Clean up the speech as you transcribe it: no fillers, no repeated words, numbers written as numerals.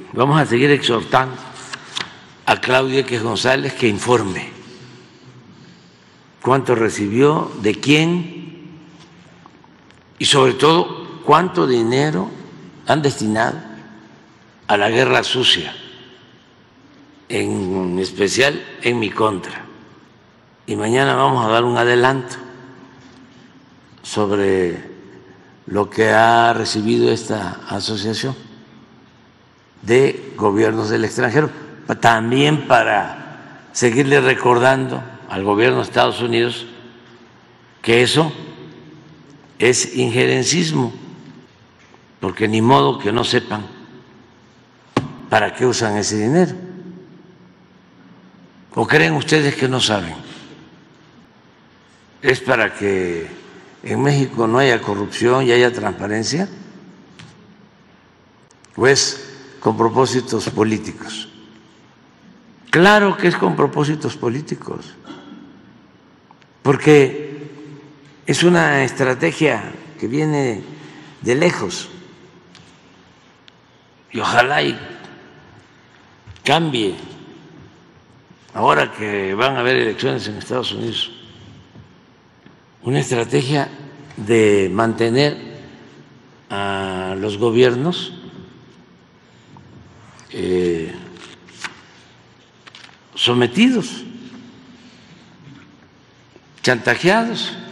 vamos a seguir exhortando a Claudio X González que informe cuánto recibió, de quién y sobre todo cuánto dinero han destinado a la guerra sucia, en especial en mi contra. Y mañana vamos a dar un adelanto sobre lo que ha recibido esta asociación de gobiernos del extranjero, también para seguirle recordando al gobierno de Estados Unidos que eso es injerencismo, porque ni modo que no sepan para qué usan ese dinero. ¿O creen ustedes que no saben? ¿Es para que en México no haya corrupción y haya transparencia? ¿O es con propósitos políticos? Claro que es con propósitos políticos, porque es una estrategia que viene de lejos y ojalá y cambie ahora que van a haber elecciones en Estados Unidos. Una estrategia de mantener a los gobiernos sometidos, chantajeados.